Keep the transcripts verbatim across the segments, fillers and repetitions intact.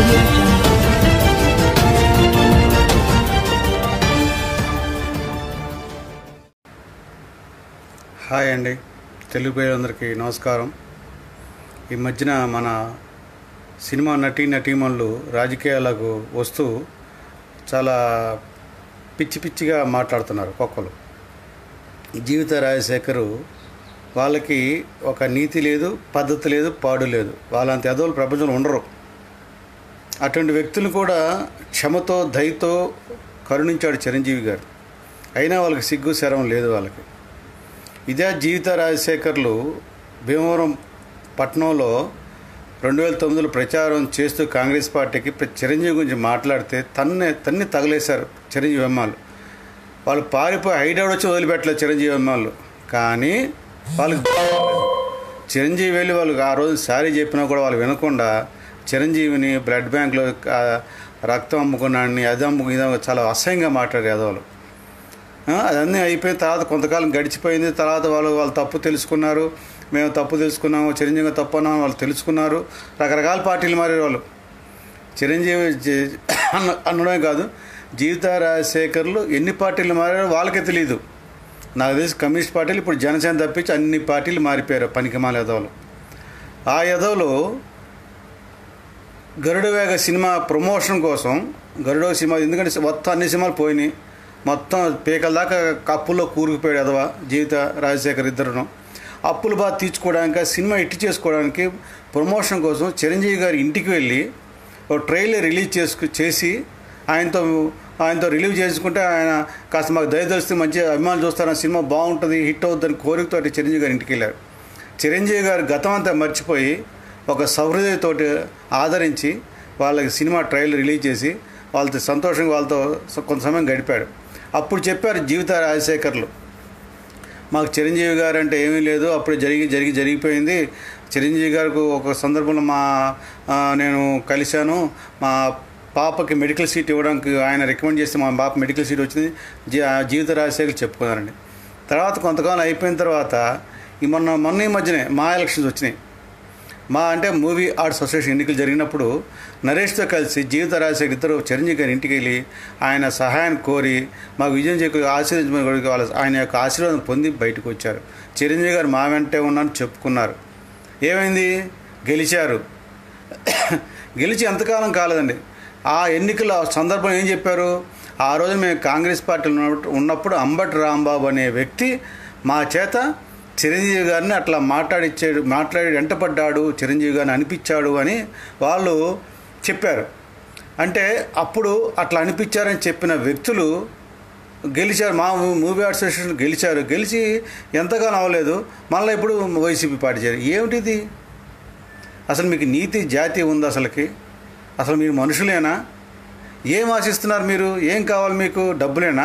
audio jungle. Hi అండి, తెలుగు ప్రజలందరికీ నమస్కారం. ఈ మధ్యన మన సినిమా నటీ నటీమణులు రాజకీయాలకు వస్తూ చాలా పిచ్చి పిచ్చిగా మాట్లాడుతున్నారు. ఒక్కొక్కరు జీవిత రాజశేఖరు వాళ్ళకి ఒక నీతి లేదు, పద్ధతి లేదు, పాడు లేదు. వాళ్ళంత ఎదవలు ప్రపంచంలో ఉండరు. అటువంటి వ్యక్తులు కూడా క్షమతో దయతో కరుణించాడు చిరంజీవి గారు. అయినా వాళ్ళకి సిగ్గు శరం లేదు. వాళ్ళకి ఇదే జీవిత రాజశేఖర్లు భీమవరం పట్టణంలో రెండు వేల తొమ్మిదిలో ప్రచారం చేస్తూ కాంగ్రెస్ పార్టీకి చిరంజీవి గురించి మాట్లాడితే తన్నే తన్ని తగలేశారు చిరంజీవి అమ్మాలు. వాళ్ళు పారిపోయి హైదరాబాద్ వచ్చి వదిలిపెట్టలేదు చిరంజీవి అమ్మాలు. కానీ వాళ్ళకి చిరంజీవి వెళ్ళి వాళ్ళకి ఆ రోజు సారీ చెప్పినా కూడా వాళ్ళు వినకుండా చిరంజీవిని బ్లడ్ బ్యాంక్లో రక్తం అమ్ముకున్నాడని అది అమ్ముకు ఇది చాలా అసహ్యంగా మాట్లాడారు యాదవులు. అదన్నీ అయిపోయిన తర్వాత కొంతకాలం గడిచిపోయింది. తర్వాత వాళ్ళు వాళ్ళు తప్పు తెలుసుకున్నారు. మేము తప్పు తెలుసుకున్నాము, చిరంజీవి తప్పు అన్నాము వాళ్ళు తెలుసుకున్నారు. రకరకాల పార్టీలు మారారు వాళ్ళు. చిరంజీవి అన్న అనడమే కాదు, జీవిత రాజశేఖర్లు ఎన్ని పార్టీలు మారారో వాళ్ళకే తెలియదు. నాకు తెలిసి కమ్యూనిస్ట్ పార్టీలు ఇప్పుడు జనసేన తప్పించి అన్ని పార్టీలు మారిపోయారు పనికిమాల యదవులు. ఆ యదవులు గరుడవేగ సినిమా ప్రమోషన్ కోసం గరుడ సినిమా, ఎందుకంటే మొత్తం అన్ని సినిమాలు పోయినాయి, మొత్తం పీకల దాకా అప్పుల్లో కూరుకుపోయాడు ఎదవ జీవిత రాజశేఖర్ ఇద్దరును. అప్పులు బాగా తీర్చుకోవడానికి, సినిమా ఇట్టి చేసుకోవడానికి ప్రమోషన్ కోసం చిరంజీవి గారి ఇంటికి వెళ్ళి ఒక ట్రైలర్ రిలీజ్ చేసుకు చేసి ఆయనతో ఆయనతో రిలీవ్ చేసుకుంటే ఆయన కాస్త మాకు దయదలిస్తే మంచి అభిమానులు చూస్తారు, సినిమా బాగుంటుంది, హిట్ అవుతుందని కోరికతో చిరంజీవి గారి ఇంటికి వెళ్ళారు. చిరంజీవి గారు గతం అంతా మర్చిపోయి ఒక సౌహృదయతోటి ఆదరించి వాళ్ళకి సినిమా ట్రైలర్ రిలీజ్ చేసి వాళ్ళతో సంతోషంగా వాళ్ళతో కొంత సమయం గడిపాడు. అప్పుడు చెప్పారు జీవిత రాజశేఖర్లు, మాకు చిరంజీవి గారు అంటే ఏమీ లేదు, అప్పుడు జరిగి జరిగి జరిగిపోయింది. చిరంజీవి గారికి ఒక సందర్భంలో మా నేను కలిశాను, మా పాపకి మెడికల్ సీట్ ఇవ్వడానికి ఆయన రికమెండ్ చేస్తే మా పాప మెడికల్ సీట్ వచ్చింది జీ జీవిత రాజశేఖర్ చెప్పుకున్నారండి. తర్వాత కొంతకాలం అయిపోయిన తర్వాత ఈ మొన్న మొన్న ఈ మధ్యనే మా ఎలక్షన్స్ వచ్చినాయి. మా అంటే మూవీ ఆర్ట్స్ అసోసియేషన్ ఎన్నికలు జరిగినప్పుడు నరేష్తో కలిసి జీవిత రాజశేఖర్ ఇద్దరు చిరంజీవి గారి ఇంటికి వెళ్ళి ఆయన సహాయాన్ని కోరి మాకు విజయం చేకూరి ఆశీర్వదించమని వాళ్ళ ఆయన యొక్క ఆశీర్వాదం పొంది బయటకు వచ్చారు. చిరంజీవి గారు మా వెంటే ఉన్నారని చెప్పుకున్నారు. ఏమైంది? గెలిచారు. గెలిచి ఎంతకాలం కాలేదండి. ఆ ఎన్నికల సందర్భం ఏం చెప్పారు? ఆ రోజు మేము కాంగ్రెస్ పార్టీలో ఉన్నప్పుడు అంబటి రాంబాబు అనే వ్యక్తి మా చేత చిరంజీవి గారిని అట్లా మాట్లాడిచ్చాడు, మాట్లాడి వెంటపడ్డాడు, చిరంజీవి గారిని అనిపించాడు అని వాళ్ళు చెప్పారు. అంటే అప్పుడు అట్లా అనిపించారని చెప్పిన వ్యక్తులు గెలిచారు. మా మూవీ ఆర్ట్స్ అసోసియేషన్ గెలిచారు. గెలిచి ఎంతగానో అవ్వలేదు, మళ్ళీ ఇప్పుడు వైసీపీ పార్టీ చేయాలి. ఏమిటిది? అసలు మీకు నీతి జాతి ఉంది? అసలుకి అసలు మీరు మనుషులేనా? ఏం ఆశిస్తున్నారు మీరు? ఏం కావాలి మీకు? డబ్బులేనా?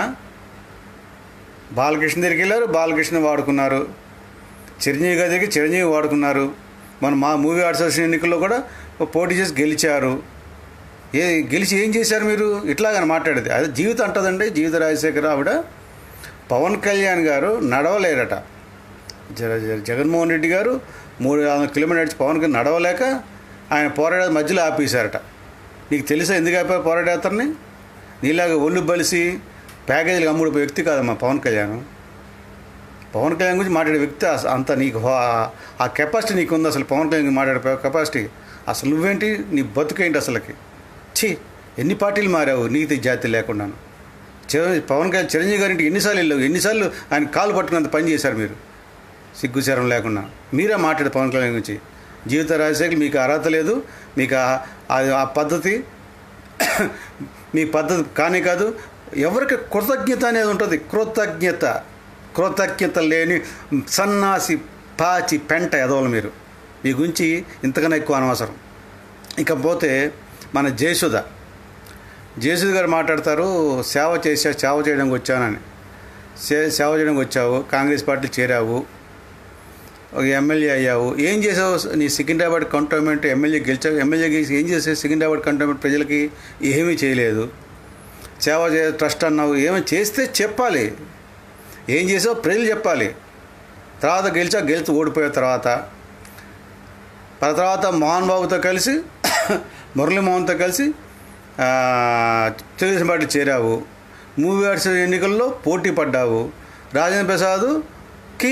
బాలకృష్ణ దగ్గరికి వెళ్ళారు, బాలకృష్ణ వాడుకున్నారు. చిరంజీవి గారి దగ్గర చిరంజీవి వాడుకున్నారు. మన మా మూవీ ఆర్ట్స్ అసోసియేషన్ ఎన్నికల్లో కూడా పోటీ చేసి గెలిచారు. ఏ గెలిచి ఏం చేశారు మీరు? ఇట్లాగని మాట్లాడేది అదే జీవితం అంటదండి. జీవిత రాజశేఖర్ ఆవిడ పవన్ కళ్యాణ్ గారు నడవలేరట. జగన్మోహన్ రెడ్డి గారు మూడు వందల కిలోమీటర్ నడిచి పవన్ కళ్యాణ్ నడవలేక ఆయన పోరాడే మధ్యలో ఆపేశారట. నీకు తెలుసా ఎందుకు ఆపారు పోరాడేతరని? నీలాగా ఒళ్ళు బలిసి ప్యాకేజీలు అమ్ముడు వ్యక్తి కాదమ్మా పవన్ కళ్యాణ్. పవన్ కళ్యాణ్ గురించి మాట్లాడే వ్యక్తి అంత నీకు ఆ కెపాసిటీ నీకు ఉంది? అసలు పవన్ కళ్యాణ్ మాట్లాడే కెపాసిటీ అసలు నువ్వేంటి? నీ బతుకేంటి అసలుకి? ఛీ, ఎన్ని పార్టీలు మారావు నీతి జాతి లేకుండాను. చిరంజీవి పవన్ కళ్యాణ్ చిరంజీవి గారింటి ఎన్నిసార్లు వెళ్ళావు? ఎన్నిసార్లు ఆయన కాలు పట్టుకున్నంత పని చేశారు మీరు సిగ్గుచారం లేకుండా. మీరే మాట్లాడే పవన్ కళ్యాణ్ గురించి. జీవిత రాజశేఖర్ మీకు అర్హత లేదు, మీకు ఆ పద్ధతి మీ పద్ధతి కానీ కాదు. ఎవరికి కృతజ్ఞత అనేది ఉంటుంది. కృతజ్ఞత కృతజ్ఞత లేని సన్నాసి పాచి పెంట ఎదవలు మీరు. మీ గురించి ఇంతకన్నా ఎక్కువ అనవసరం. ఇకపోతే మన జయసుధ జయసుధ గారు మాట్లాడతారు, సేవ చేసా సేవ చేయడానికి వచ్చానని. సే సేవ చేయడానికి వచ్చావు, కాంగ్రెస్ పార్టీ చేరావు, ఒక ఎమ్మెల్యే అయ్యావు. ఏం చేసావు? నీ సికింద్రాబాద్ కంటోన్మెంట్ ఎమ్మెల్యే గెలిచావు. ఎమ్మెల్యే గెలిచి ఏం చేసావు? సికింద్రాబాద్ కంటోన్మెంట్ ప్రజలకి ఏమీ చేయలేదు. సేవ చే ట్రస్ట్ అన్నావు. ఏమీ చేస్తే చెప్పాలి. ఏం చేసావు ప్రజలు చెప్పాలి. తర్వాత గెలిచా గెలిచి ఓడిపోయిన తర్వాత తర్వాత మోహన్ బాబుతో కలిసి మురళీమోహన్తో కలిసి తెలుగుదేశం పార్టీ చేరావు. మూవీ ఆర్ట్స్ ఎన్నికల్లో పోటీ పడ్డావు. రాజేంద్ర ప్రసాద్కి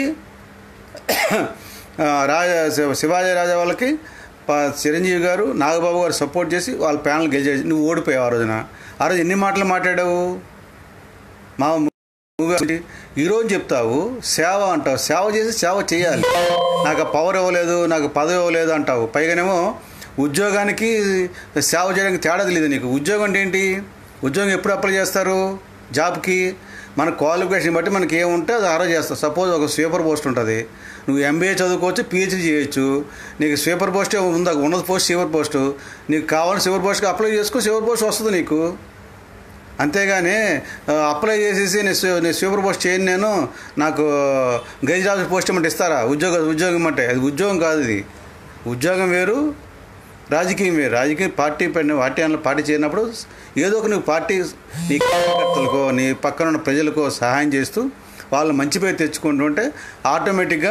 రాజా శివాజీ రాజా వాళ్ళకి చిరంజీవి గారు నాగబాబు గారు సపోర్ట్ చేసి వాళ్ళ ప్యానల్ గెలిచేసి నువ్వు ఓడిపోయావు. ఆ రోజున ఆ రోజు ఎన్ని మాటలు మాట్లాడావు? మా మూవీ ఈరోజు చెప్తావు సేవ అంటావు. సేవ చేసి సేవ చేయాలి. నాకు పవర్ ఇవ్వలేదు, నాకు పదవి ఇవ్వలేదు అంటావు. పైగానేమో ఉద్యోగానికి సేవ చేయడానికి తేడా తెలియదు నీకు. ఉద్యోగం అంటే ఏంటి? ఉద్యోగం ఎప్పుడు అప్లై చేస్తారు? జాబ్కి మన క్వాలిఫికేషన్ బట్టి మనకి ఏముంటే అది ఆరో చేస్తావు. సపోజ్ ఒక స్వీపర్ పోస్ట్ ఉంటుంది, నువ్వు ఎంబీఏ చదువుకోవచ్చు, పిహెచ్డీ చేయొచ్చు. నీకు స్వీపర్ పోస్ట్ ఉందా? ఉన్నది పోస్ట్ స్వీపర్ పోస్టు. నీకు కావాలని స్వీపర్ పోస్ట్కి అప్లై చేసుకో, స్వీపర్ పోస్ట్ వస్తుంది నీకు. అంతేగాని అప్లై చేసేసి నేను స్వీపర్ పోస్ట్ చేయను, నేను నాకు గెజిట్ ఆఫీసర్ పోస్ట్ ఇమ్మంటే ఇస్తారా? ఉద్యోగ ఉద్యోగం అంటే అది ఉద్యోగం కాదు. ఇది ఉద్యోగం వేరు, రాజకీయం వేరు. రాజకీయ పార్టీ పార్టీ అన్న పార్టీ చేరినప్పుడు ఏదో ఒక నువ్వు పార్టీ నీ కార్యకర్తలకో నీ పక్కన ఉన్న ప్రజలకో సహాయం చేస్తూ వాళ్ళు మంచి పేరు తెచ్చుకుంటుంటే ఆటోమేటిక్గా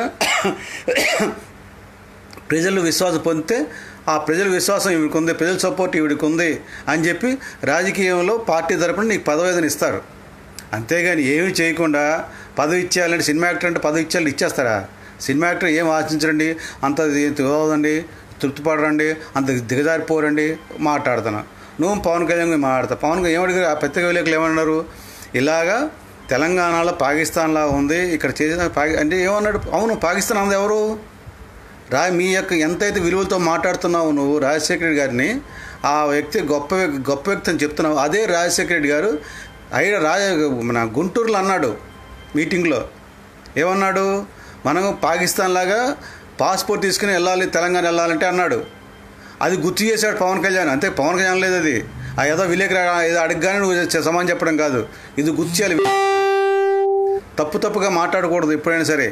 ప్రజలు విశ్వాసం పొందితే ఆ ప్రజల విశ్వాసం ఈవిడికి ఉంది, ప్రజల సపోర్ట్ ఈవిడికి ఉంది అని చెప్పి రాజకీయంలో పార్టీ తరపున నీకు పదవేదన ఇస్తారు. అంతేగాని ఏమీ చేయకుండా పదవి ఇచ్చేయాలంటే సినిమా యాక్టర్ అంటే పదవి ఇచ్చేయాలి ఇచ్చేస్తారా? సినిమా యాక్టర్ ఏం ఆశించరండి, అంత తిరగదండి, తృప్తిపడరండి, అంత దిగజారిపోరండి మాట్లాడుతున్నా. నువ్వు పవన్ కళ్యాణ్ మాట్లాడతా. పవన్ కళ్యాణ్ ఏమడిగారు? ఆ పత్రిక విలేకరులు ఏమన్నారు? ఇలాగా తెలంగాణలో పాకిస్తాన్లా ఉంది, ఇక్కడ చేసిన పాకి అంటే ఏమన్నాడు? అవును, పాకిస్తాన్ అన్నది ఎవరు? రా మీ యొక్క ఎంతైతే విలువలతో మాట్లాడుతున్నావు నువ్వు రాజశేఖర రెడ్డి గారిని, ఆ వ్యక్తి గొప్ప గొప్ప వ్యక్తి అని చెప్తున్నావు. అదే రాజశేఖర రెడ్డి గారు అయిన రాజ మన గుంటూరులో అన్నాడు మీటింగ్లో. ఏమన్నాడు? మనం పాకిస్తాన్ లాగా పాస్పోర్ట్ తీసుకుని వెళ్ళాలి, తెలంగాణ వెళ్ళాలంటే అన్నాడు. అది గుర్తు చేశాడు పవన్ కళ్యాణ్. అంతే, పవన్ కళ్యాణ్ లేదు అది. ఆ ఏదో విలేకరు ఏదో అడగగానే నువ్వు సమానం చెప్పడం కాదు, ఇది గుర్తు చేయాలి. తప్పు తప్పుగా మాట్లాడకూడదు ఎప్పుడైనా సరే.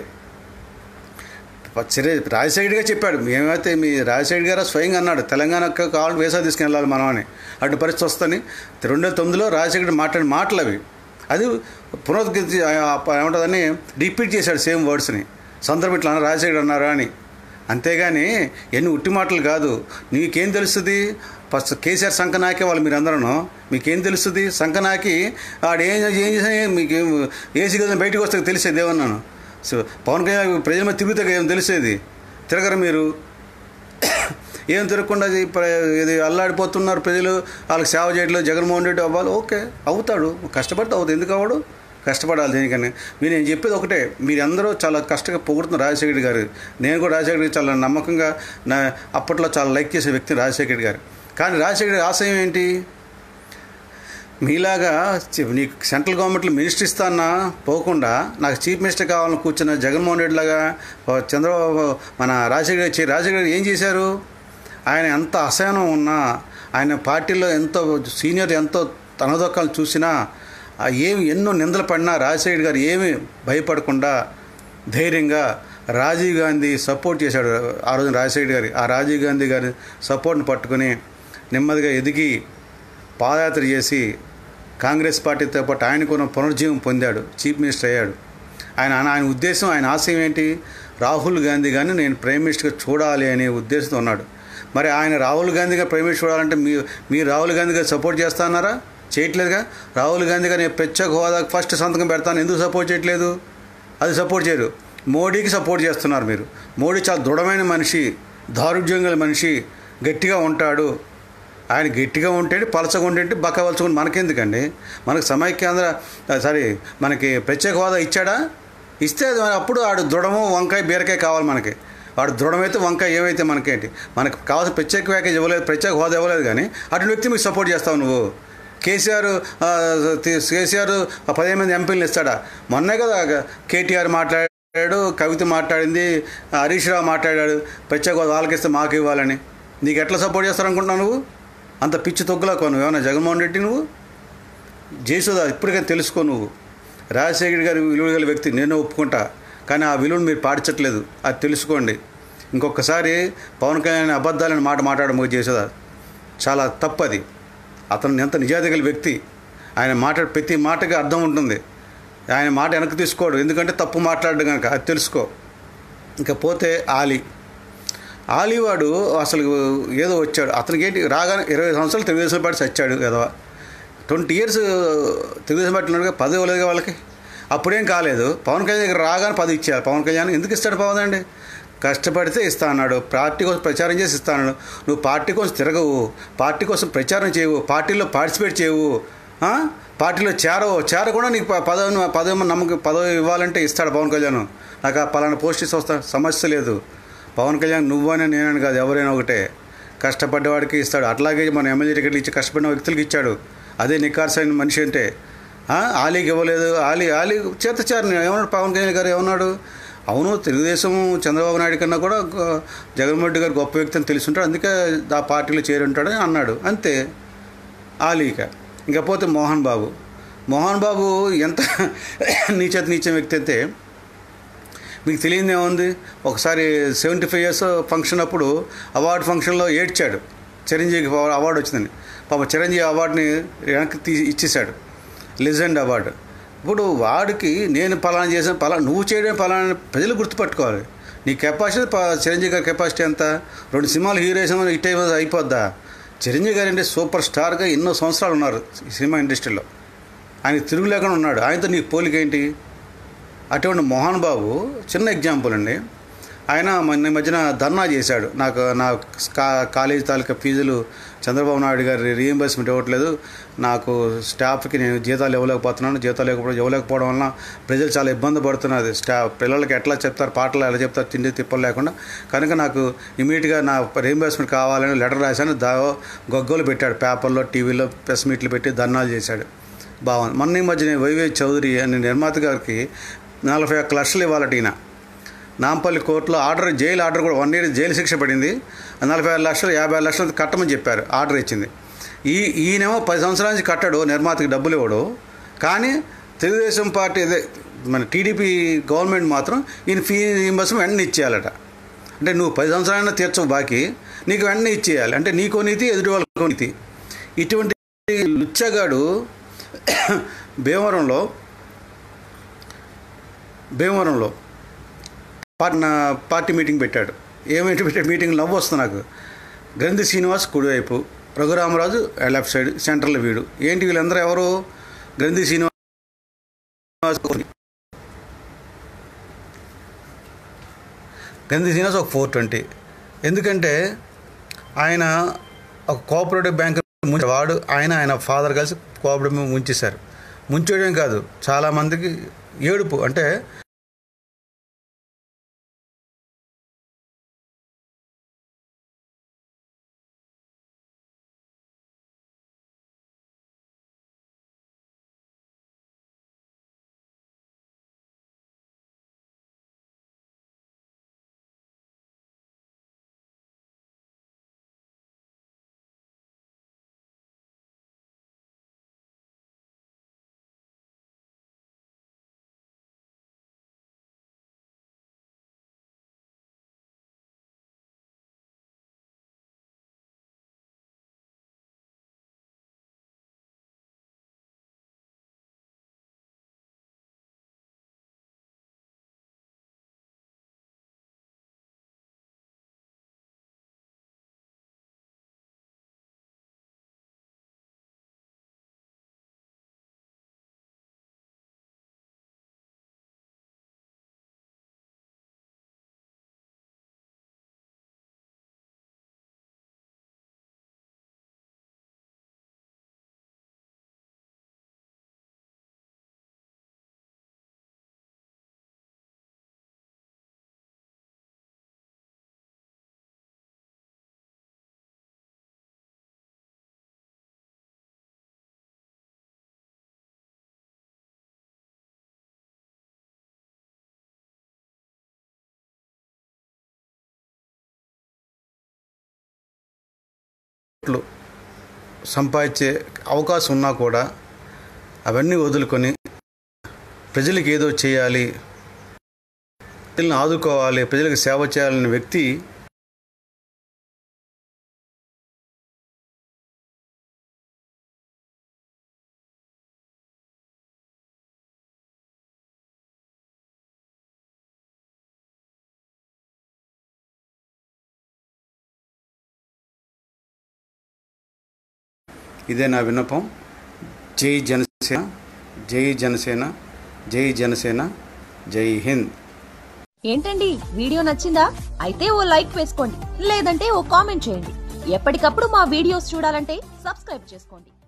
సరే, రాజశేఖర్ చెప్పాడు. మేమైతే మీ రాజశేఖర్ గారు స్వయంగా అన్నాడు తెలంగాణకు కావాలి వీసా తీసుకుని వెళ్ళాలి మనం అని. అటు పరిస్థితి వస్తుంది. రెండు వేల తొమ్మిదిలో రాజశేఖర్ మాట్లాడిన మాటలు అవి. అది పునరుద్ధరించి ఏమంటుందని రిపీట్ చేశాడు సేమ్ వర్డ్స్ని. సందర్భం ఇట్లా అన్న రాజశేఖర్ అన్నారా అని. అంతేగాని ఎన్ని ఉట్టి మాటలు కాదు. నీకేం తెలుస్తుంది? ఫస్ట్ కేసీఆర్ సంకనాకే వాళ్ళు మీరు అందరూ మీకేం తెలుస్తుంది? సంకనాకి ఆడు ఏం ఏం చేసినా మీకు ఏసీ గదిలో బయటకు వస్తే తెలిసేది ఏమన్నాను. సో పవన్ కళ్యాణ్ ప్రజల మీద తిరుగుతే ఏం తెలిసేది? తిరగరు మీరు. ఏం తిరగకుండా ఇది అల్లాడిపోతున్నారు ప్రజలు, వాళ్ళకి సేవ చేయట్లేదు. జగన్మోహన్ రెడ్డి అవ్వాలి, ఓకే అవుతాడు, కష్టపడితే అవుతుంది. ఎందుకు అవ్వడు? కష్టపడాలి దేనికని. మీరు నేను చెప్పేది ఒకటే, మీరందరూ చాలా కష్టంగా పొగుడుతున్నారు రాజశేఖర్ గారు. నేను కూడా రాజశేఖర్ గారు చాలా నమ్మకంగా నా అప్పట్లో చాలా లైక్ చేసే వ్యక్తి రాజశేఖర్ గారు. కానీ రాజశేఖర్ గారి ఆశయం ఏంటి? మీలాగా నీకు సెంట్రల్ గవర్నమెంట్లో మినిస్టర్ ఇస్తానా పోకుండా నాకు చీఫ్ మినిస్టర్ కావాలని కూర్చున్న జగన్మోహన్ రెడ్డి లాగా చంద్రబాబు మన రాజశేఖర్ గారు రాజశేఖర్ గారు ఏం చేశారు? ఆయన ఎంత అసహనం ఉన్నా, ఆయన పార్టీలో ఎంతో సీనియర్ ఎంతో తనదొక్కలు చూసినా, ఏమి ఎన్నో నిందలు పడినా రాజశేఖర్ గారు ఏమి భయపడకుండా ధైర్యంగా రాజీవ్ గాంధీ సపోర్ట్ చేశాడు ఆ రోజున రాజశేఖర్ గారి. ఆ రాజీవ్ గాంధీ గారి సపోర్ట్ని పట్టుకుని నెమ్మదిగా ఎదిగి పాదయాత్ర చేసి కాంగ్రెస్ పార్టీతో పాటు ఆయన కూడా పునర్జీవం పొందాడు, చీఫ్ మినిస్టర్ అయ్యాడు. ఆయన ఆయన ఉద్దేశం, ఆయన ఆశయం ఏంటి? రాహుల్ గాంధీ గారిని నేను ప్రైమ్ మినిస్టర్గా చూడాలి అనే ఉద్దేశంతో ఉన్నాడు. మరి ఆయన రాహుల్ గాంధీ గారు ప్రైమ్ మినిస్టర్ చూడాలంటే మీ మీరు రాహుల్ గాంధీ గారు సపోర్ట్ చేస్తాన్నారా? చేయట్లేదుగా. రాహుల్ గాంధీ గారు నేను ప్రత్యేక హోదాకు ఫస్ట్ సంతకం పెడతాను ఎందుకు సపోర్ట్ చేయట్లేదు? అది సపోర్ట్ చేయరు. మోడీకి సపోర్ట్ చేస్తున్నారు మీరు. మోడీ చాలా దృఢమైన మనిషి, దారుఢ్యం గల మనిషి, గట్టిగా ఉంటాడు. ఆయన గట్టిగా ఉంటే పలచగా ఉంటే బక్క పలచుకుంటే మనకెందుకండి? మనకు సమైక్యాంధ్ర సారీ మనకి ప్రత్యేక హోదా ఇచ్చాడా? ఇస్తే అప్పుడు ఆడు దృఢము వంకాయ బీరకాయ కావాలి మనకి. వాడు దృఢమైతే వంకాయ ఏమైతే మనకేంటి? మనకు కావాల్సిన ప్రత్యేక ప్యాకేజ్ ఇవ్వలేదు, ప్రత్యేక హోదా ఇవ్వలేదు. కానీ అటువంటి వ్యక్తి మీకు సపోర్ట్ చేస్తావు నువ్వు. కేసీఆర్ కేసీఆర్ పదిహేను మంది ఎంపీలను ఇస్తాడా? మొన్నే కదా కేటీఆర్ మాట్లాడాడు, కవిత మాట్లాడింది, హరీష్ రావు మాట్లాడాడు, ప్రత్యేక హోదా వాళ్ళకి ఇస్తే మాకు ఇవ్వాలని. నీకు ఎట్లా సపోర్ట్ చేస్తారనుకుంటున్నావు నువ్వు? అంత పిచ్చి తొగ్గులాకో నువ్వు ఏమన్నా జగన్మోహన్ రెడ్డి నువ్వు? జయసుధా ఇప్పటికే తెలుసుకో. నువ్వు రాజశేఖర్ గారి విలువ గల వ్యక్తి, నేను ఒప్పుకుంటా. కానీ ఆ విలువను మీరు పాటించట్లేదు, అది తెలుసుకోండి. ఇంకొకసారి పవన్ కళ్యాణ్ అబద్ధాలని మాట మాట్లాడము జయసుధా, చాలా తప్పది. అతను ఎంత నిజాయితీ గల వ్యక్తి. ఆయన మాట్లాడే ప్రతి మాటకి అర్థం ఉంటుంది. ఆయన మాట వెనక్కి తీసుకోడు, ఎందుకంటే తప్పు మాట్లాడడు కనుక. అది తెలుసుకో. ఇకపోతే ఆలీ ఆలీవాడు అసలు ఏదో వచ్చాడు, అతనికి ఏంటి రాగానే ఇరవై సంవత్సరాలు తెలుగుదేశం పార్టీ చచ్చాడు కదా, ట్వంటీ ఇయర్స్ తెలుగుదేశం పార్టీ ఉన్నాడుగా, పదవి ఇవ్వలేదు వాళ్ళకి, అప్పుడేం కాలేదు. పవన్ కళ్యాణ్ దగ్గర రాగానే పదవి ఇచ్చారు. పవన్ కళ్యాణ్ ఎందుకు ఇస్తాడు పవన్ అండి? కష్టపడితే ఇస్తా అన్నాడు, పార్టీ కోసం ప్రచారం చేసి ఇస్తా అన్నాడు. నువ్వు పార్టీ కోసం తిరగవు, పార్టీ కోసం ప్రచారం చేయవు, పార్టీలో పార్టిసిపేట్ చేయవు, పార్టీలో చేరవు, చేరకుండా నీకు పదవి పదవి నమ్మకం పదవి ఇవ్వాలంటే ఇస్తాడు పవన్ కళ్యాణ్. నాకు ఆ పలానా పోస్ట్ ఇస్తే వస్తా, సమస్య లేదు. పవన్ కళ్యాణ్ నువ్వనే నేనని కాదు, ఎవరైనా ఒకటే, కష్టపడ్డవాడికి ఇస్తాడు. అట్లాగే మన ఎమ్మెల్యే టికెట్లు ఇచ్చి కష్టపడిన వ్యక్తులకి ఇచ్చాడు. అదే నిఖార్సైన మనిషి అంటే. ఆలీకి ఇవ్వలేదు, ఆలీ ఆలీ చేతచారు ఏమన్నాడు పవన్ కళ్యాణ్ గారు, ఏమన్నాడు? అవును, తెలుగుదేశం చంద్రబాబు నాయుడు కన్నా కూడా జగన్మోహన్ రెడ్డి గారు గొప్ప వ్యక్తి అని తెలుసుంటాడు, అందుకే ఆ పార్టీలో చేరి ఉంటాడని అన్నాడు, అంతే. ఆలీక ఇంకపోతే మోహన్ బాబు మోహన్ బాబు ఎంత నీచేత నీచం వ్యక్తి అయితే మీకు తెలియదు ఏముంది. ఒకసారి సెవెంటీ ఫైవ్ ఇయర్స్ ఫంక్షన్ అప్పుడు అవార్డు ఫంక్షన్లో ఏడ్చాడు, చిరంజీవికి అవార్డు వచ్చిందని. పాప చిరంజీవి అవార్డుని వెనక్కి తీ ఇచ్చేశాడు, లెజెండ్ అవార్డు. ఇప్పుడు వాడికి నేను పలానా చేసాను, పలానా నువ్వు చేయడం పలానా ప్రజలు గుర్తుపట్టుకోవాలి. నీ కెపాసిటీ, చిరంజీవి గారి కెపాసిటీ ఎంత? రెండు సినిమాలు హీరో వేసామని హిట్ అయిపో అయిపోద్దా? చిరంజీవి గారు అంటే సూపర్ స్టార్గా ఎన్నో సంవత్సరాలు ఉన్నారు ఈ సినిమా ఇండస్ట్రీలో, ఆయనకి తిరుగు లేకుండా ఉన్నాడు. ఆయనతో నీకు పోలిక ఏంటి? అటువంటి మోహన్ బాబు చిన్న ఎగ్జాంపుల్ అండి. ఆయన మొన్న మధ్యన ధర్నా చేశాడు, నాకు నా కా కాలేజీ తాలూకా ఫీజులు చంద్రబాబు నాయుడు గారి రీఎంబర్స్మెంట్ ఇవ్వట్లేదు, నాకు స్టాఫ్కి నేను జీతాలు ఇవ్వలేకపోతున్నాను, జీతాలు ఇవ్వకపోవడం ఇవ్వలేకపోవడం వలన ప్రజలు చాలా ఇబ్బంది పడుతున్నారు, స్టాఫ్ పిల్లలకి ఎట్లా చెప్తారు, పాటలు ఎలా చెప్తారు, తిండి తిప్పలు లేకుండా, కనుక నాకు ఇమీడియట్గా నా రీఎంబర్స్మెంట్ కావాలని లెటర్ రాశాను. దా గొగ్గోలు పెట్టాడు, పేపర్లో టీవీలో ప్రెస్ మీట్లు పెట్టి ధర్నాలు చేశాడు. బాగుంది. మొన్న ఈ మధ్యన వైవై చౌదరి అనే నిర్మాత గారికి నలభై ఒక్క లక్షలు ఇవ్వాలట. ఈయన నాంపల్లి కోర్టులో ఆర్డర్, జైలు ఆర్డర్ కూడా, వన్ ఇయర్ జైలు శిక్ష పడింది. నలభై ఆరు లక్షలు యాభై ఆరు లక్షలు కట్టమని చెప్పారు, ఆర్డర్ ఇచ్చింది. ఈ ఈయనేమో పది సంవత్సరాల నుంచి కట్టాడు, నిర్మాతకి డబ్బులు ఇవ్వడు. కానీ తెలుగుదేశం పార్టీ అదే మన టీడీపీ గవర్నమెంట్ మాత్రం ఈయన ఫీ రీయింబర్స్మెంట్ వెంటనే ఇచ్చేయాలట. అంటే నువ్వు పది సంవత్సరాలైనా తీర్చవు బాకీ, నీకు వెంటనే ఇచ్చేయాలి. అంటే నీకో నీతి, ఎదుటి వాళ్ళకో నీతి. ఇటువంటి లుచ్చగాడు భీమవరంలో భీమవరంలో పార్టీ పార్టీ మీటింగ్ పెట్టాడు. ఏమేంటి పెట్టాడు మీటింగ్? నవ్వు వస్తుంది నాకు. గ్రంథి శ్రీనివాస్ కుడివైపు, రఘురామరాజు లెఫ్ట్ సైడ్, సెంటర్లో వీడు. ఏంటి వీళ్ళందరూ ఎవరు? గ్రంథి శ్రీనివాస్ గ్రంథి శ్రీనివాస్ ఒక ఫోర్ ట్వంటీ. ఎందుకంటే ఆయన ఒక కోఆపరేటివ్ బ్యాంక్ వాడు, ఆయన ఆయన ఫాదర్ కలిసి కోఆపరేటివ్ ముంచేశారు. ముంచేయడం కాదు, చాలామందికి ఏడుపు. అంటే సంపాదించే అవకాశం ఉన్నా కూడా అవన్నీ వదులుకొని ప్రజలకు ఏదో చేయాలి, ప్రజలను ఆదుకోవాలి, ప్రజలకు సేవ చేయాలనే వ్యక్తి ఇదే నా విన్నపం. జై జనసేన, జై జనసేన, జై జనసేన, జై హింద్. ఏంటండి వీడియో నచ్చిందా? అయితే ఓ లైక్ వేసుకోండి, లేదంటే ఓ కామెంట్ చేయండి. ఎప్పటికప్పుడు మా వీడియోస్ చూడాలంటే సబ్స్క్రైబ్ చేసుకోండి.